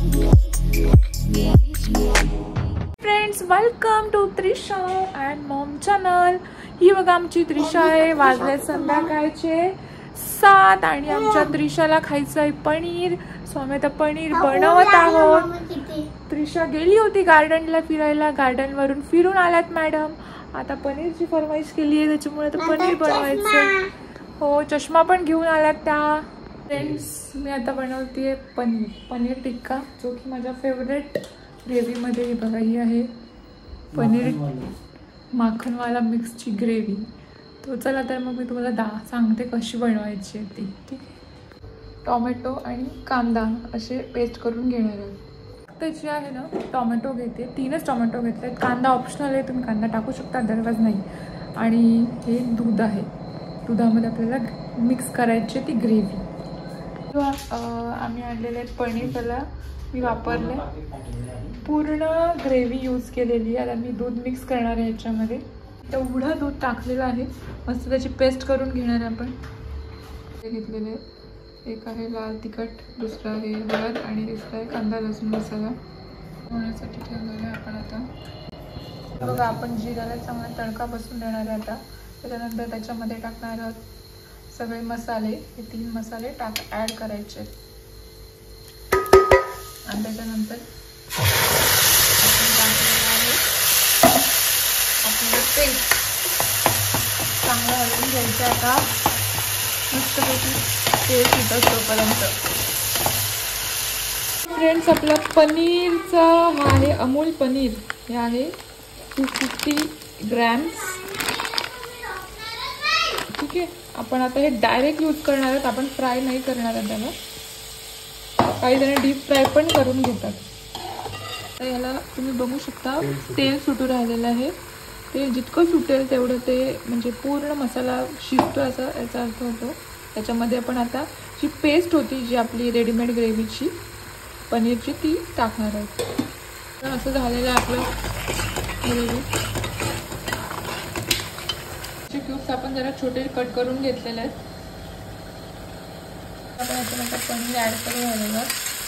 Friends, welcome to Trisha and mom channel. ही बघा आमची त्रिशा आहे. वाजले संध्याकाळचे 7 आणि आमच्या त्रिशाला खायचं आहे पनीर. सो आम्ही आता पनीर बनवत आहोत. त्रिशा गेली होती गार्डनला फिरायला, गार्डन वरून फिरून आल्यात मॅडम. आता पनीरची फरमाईश केली आहे, त्याच्यामुळे आता पनीर बनवायचं. हो, चष्मा पण घेऊन आल्यात त्या. फ्रेंड्स, मी आता बनवते पनीर टिक्का, जो की माझ्या फेवरेट ग्रेव्हीमध्ये. बघा, ही आहे पनीर माखनवाला मिक्सची ग्रेव्ही. तो चला तर मग मी तुम्हाला सांगते कशी बनवायची आहे ती. ठीक आहे. टोमॅटो आणि कांदा असे पेस्ट करून घेणार आहे. त्याची आहे ना, टोमॅटो घेते, 3च टोमॅटो घेतले. कांदा ऑप्शनल आहे, तुम्ही कांदा टाकू शकता, अदरवाईज नाही. आणि हे दूध आहे, दुधामध्ये आपल्याला मिक्स करायची ती ग्रेव्ही. आम्ही आणलेले आहेत पनीर, त्याला मी वापरले पूर्ण ग्रेव्ही यूज केलेली आहे. आता मी दूध मिक्स करणार आहे याच्यामध्ये. तेवढं दूध टाकलेलं आहे. मस्त त्याची पेस्ट करून घेणार आहे आपण. हे घेतलेले एक आहे लाल तिखट, दुसरं आहे हळद आणि तिसरं आहे कांदा लसूण मसाला बनवण्यासाठी ठेवलेला आहे आपण. आता बघा, आपण जिऱ्याला चांगला तडका बसून देणार आहे. आता त्याच्यानंतर त्याच्यामध्ये टाकणार आहोत सगळे मसाले. हे 3 मसाले ॲड करायचे आणि त्याच्यानंतर आपण टाकलेलं आहे आपलं तेल. चांगलं हलवून घ्यायचं. आता मस्तपैकी तेल सुटत तोपर्यंत. फ्रेंड्स, आपलं पनीरचं हा आहे अमूल पनीर. हे आहे 250 ग्रॅम्स. ठीक आहे. आपण आता हे डायरेक्ट यूज करणार आहोत, आपण फ्राय नाही करणार आहे त्याला. काही जण डीप फ्राय पण करून घेतात. तर याला तुम्ही बघू शकता तेल सुटू राहिलेलं आहे. ते जितकं सुटेल तेवढं ते म्हणजे पूर्ण मसाला शिजतो असा याचा अर्थ होतो. त्याच्यामध्ये आपण आता जी पेस्ट होती, जी आपली रेडीमेड ग्रेव्हीची पनीरची, ती टाकणार आहोत. तर असं झालेलं आहे आपलं ग्रेव्ही. क्यूब्स आपण जरा छोटे कट करून घेतलेले आहेत. आपण आता पनीर ॲड करून राहिलेलं.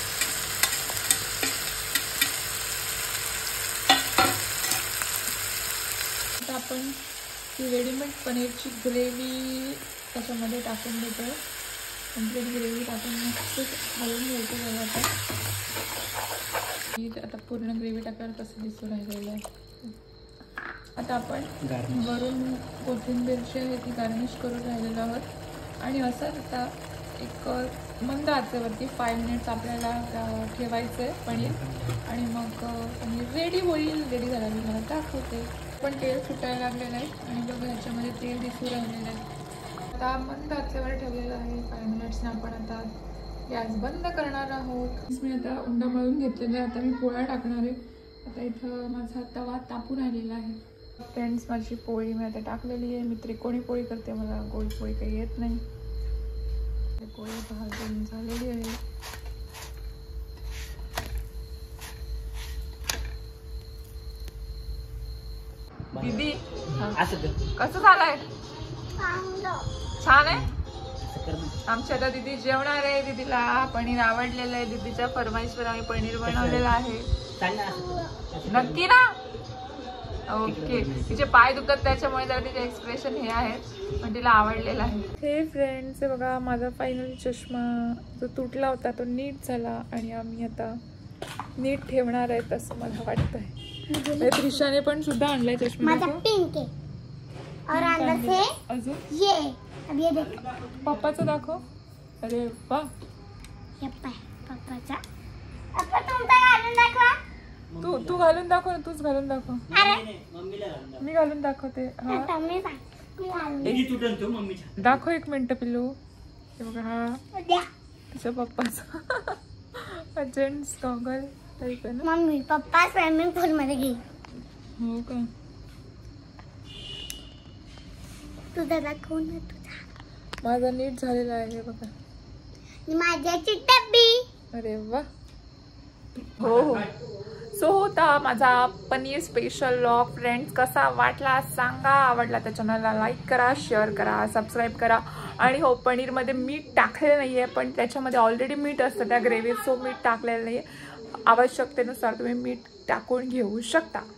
आता आपण ती रेडीमेड पनीरची ग्रेव्ही त्याच्यामध्ये टाकून देतो. कम्प्लीट ग्रेव्ही टाकून मस्त घालून घ्यायचं झालं. आता पूर्ण ग्रेव्ही टाकल्यावर कसं दिसून राहिलेलं आहे. आता आपण वरून कोथिंबीरची आहे ती गार्निश करून राहिलेलो आहोत. आणि असंच आता एक मंद आचेवरती 5 मिनिट्स आपल्याला ठेवायचं आहे पनीर. आणि मग पनीर रेडी होईल. रेडी झाला मी मला दाखवते. पण तेल सुटायला लागलेलं आहे आणि बघा ह्याच्यामध्ये तेल दिसू राहिलेलं आहे. आता मंद आचेवर ठेवलेलं आहे 5 मिनिट्सने. आपण आता गॅस बंद करणार आहोत. मी आता उंडा मळून घेतलेला आहे. आता मी पोळ्या टाकणार आहे. आता इथं माझा तवा तापून राहिलेला आहे. फ्रेंड्स, माझी पोळी मी आता टाकलेली आहे. मी त्रिकोणी पोळी करते, मला गोल पोळी काही येत नाही. पोळी भाजून झालेली आहे. दीदी कसं झालंय? छान आहे. आमची आता दीदी जेवणार आहे. दीदीला पनीर आवडलेलं आहे. दीदीच्या फरमाईशवर आम्ही पनीर बनवलेलं आहे. नक्की ना? ओके. तिचे पाय दुखतात त्याच्यामुळे जरा तिचे एक्सप्रेशन हे आहेत, पण तिला आवडलेलं आहे. हे फ्रेंड्स, बघा माझा फायनल चष्मा जो तुटला होता तो नीट झाला आणि आम्ही आता नीट ठेवणार आहे असं मला वाटतंय. त्रिशाने पण सुद्धा आणलाय चष्मा. पिंक आहे और अंदर से अजून ये अब ये देख पप्पाचं दाखव. अरे वा, ये पप्पाचा. पप्पा तुमचा घालून दाखवा. तू घालून दाखव ना. तूच घालून दाखव. मी घालून दाखवते. हा, दाखव 1 मिनिट पिल्लू. हे बघा, हा तुझ्या पप्पाचा जेंट्स गॉगल टाईप आहे ना. मम्मी पप्पा स्विमिंग पूल मध्ये गेली. हो का? तुझा दाखव ना. तुझा माझा नीट झालेला आहे. हे बघा, माझ्याची डब्बी. अरे वा. हो हो. सो होता माझा पनीर स्पेशल व्लॉग. फ्रेंड्स, कसा वाटला सांगा. आवडला तर चॅनलला लाईक करा, शेअर करा, सबस्क्राईब करा. आणि हो, पनीरमध्ये मीठ टाकलेलं नाही आहे, पण त्याच्यामध्ये ऑलरेडी मीठ असतं त्या ग्रेव्हीत, सो मीठ टाकलेलं नाही आहे. आवश्यकतेनुसार तुम्ही मीठ टाकून घेऊ शकता.